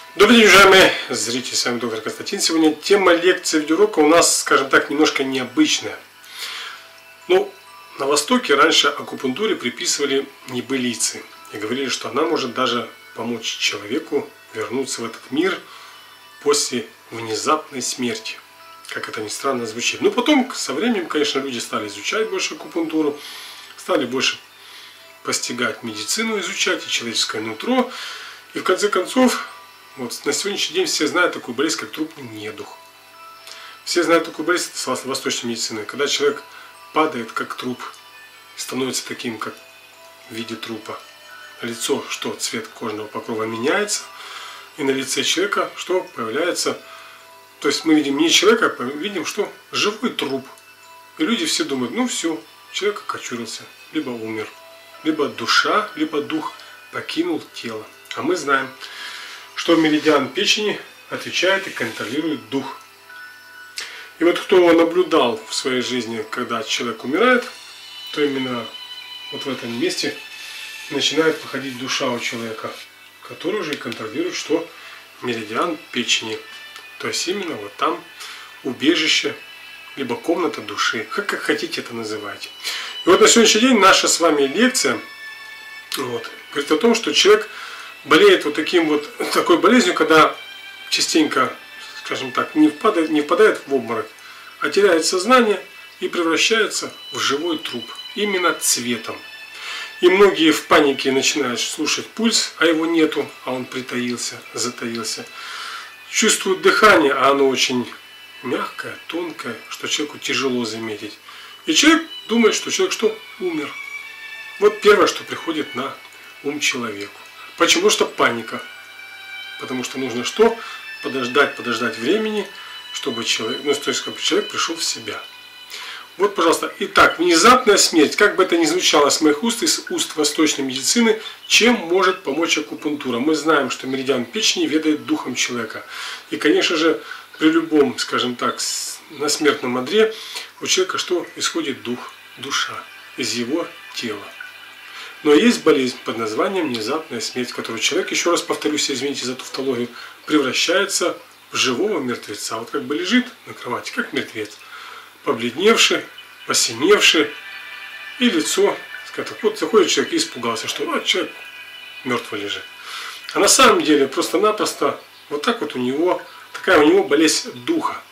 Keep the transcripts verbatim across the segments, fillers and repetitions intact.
Добрый день, уважаемые зрители, с вами доктор Константин. Сегодня тема лекции видеоурока у нас, скажем так, немножко необычная. Ну, на Востоке раньше акупунктуре приписывали небылицы и говорили, что она может даже помочь человеку вернуться в этот мир после внезапной смерти. Как это ни странно звучит. Но потом, со временем, конечно, люди стали изучать больше акупунктуру, стали больше постигать медицину, изучать и человеческое нутро. И в конце концов, вот на сегодняшний день все знают такую болезнь, как трупный недух. Все знают такую болезнь, согласно восточной медицине, когда человек падает как труп, становится таким, как в виде трупа. Лицо, что цвет кожного покрова меняется, и на лице человека, что появляется, то есть мы видим не человека, а видим, что живой труп. И люди все думают, ну все, человек окочурился, либо умер, либо душа, либо дух покинул тело. А мы знаем, что меридиан печени отвечает и контролирует дух. И вот кто наблюдал в своей жизни, когда человек умирает, то именно вот в этом месте начинает выходить душа у человека, который уже контролирует, что меридиан печени. То есть именно вот там убежище, либо комната души, как, как хотите это называйте. И вот на сегодняшний день наша с вами лекция вот, говорит о том, что человек болеет вот таким вот, такой болезнью, когда частенько, скажем так, не впадает, не впадает в обморок, а теряет сознание и превращается в живой труп, именно цветом. И многие в панике начинают слушать пульс, а его нету, а он притаился, затаился. Чувствуют дыхание, а оно очень мягкое, тонкое, что человеку тяжело заметить. И человек думает, что человек что? Умер. Вот первое, что приходит на ум человеку. Почему? Что паника. Потому что нужно что? Подождать, подождать времени, чтобы человек, ну, то есть, чтобы человек пришел в себя. Вот, пожалуйста. Итак, внезапная смерть. Как бы это ни звучало с моих уст, из уст восточной медицины, чем может помочь акупунктура? Мы знаем, что меридиан печени ведает духом человека. И, конечно же, при любом, скажем так, на смертном одре у человека что? Исходит дух, душа из его тела. Но есть болезнь под названием внезапная смерть, в которой человек, еще раз повторюсь, извините за тавтологию, превращается в живого мертвеца. Вот как бы лежит на кровати, как мертвец, побледневший, посиневший, и лицо, скажем так, вот заходит человек и испугался, что а, человек мертвый лежит. А на самом деле просто-напросто вот так вот у него, такая у него болезнь духа.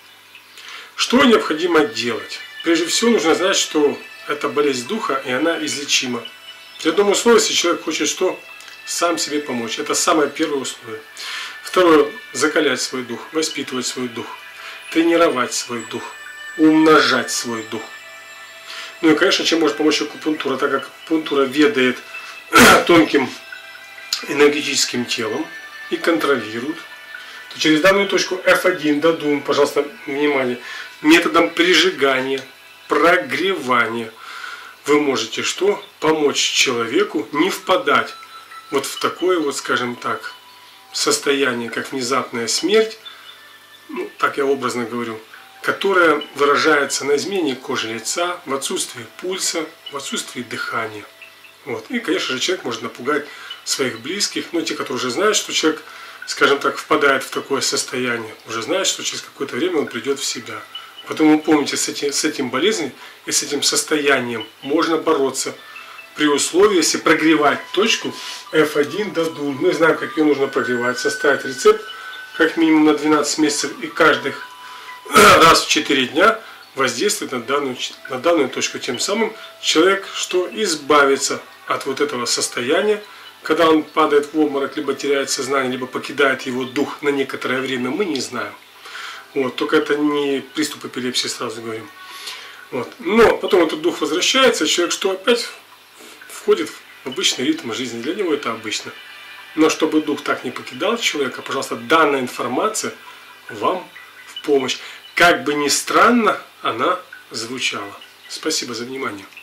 Что необходимо делать? Прежде всего нужно знать, что это болезнь духа, и она излечима. При одном условии, если человек хочет что? Сам себе помочь. Это самое первое условие. Второе. Закалять свой дух, воспитывать свой дух, тренировать свой дух, умножать свой дух. Ну и, конечно, чем может помочь акупунктура, так как акупунктура ведает тонким энергетическим телом и контролирует, то через данную точку эф один дадун, пожалуйста, внимание, методом прижигания, прогревания, вы можете что? Помочь человеку не впадать вот в такое вот, скажем так, состояние, как внезапная смерть, ну, так я образно говорю, которая выражается на измене кожи лица, в отсутствии пульса, в отсутствии дыхания. Вот. И, конечно же, человек может напугать своих близких, но те, которые уже знают, что человек, скажем так, впадает в такое состояние, уже знают, что через какое-то время он придет в себя. Поэтому помните, с этим, с этим болезнью и с этим состоянием можно бороться при условии, если прогревать точку эф один дадун. Мы знаем, как ее нужно прогревать. Составить рецепт как минимум на двенадцать месяцев и каждых раз в четыре дня воздействовать на данную, на данную точку. Тем самым человек что? Избавится от вот этого состояния, когда он падает в обморок, либо теряет сознание, либо покидает его дух на некоторое время, мы не знаем. Вот, только это не приступ эпилепсии, сразу говорим. Вот. Но потом этот дух возвращается, человек что опять входит в обычный ритм жизни. Для него это обычно. Но чтобы дух так не покидал человека, пожалуйста, данная информация вам в помощь. Как бы ни странно она звучала. Спасибо за внимание.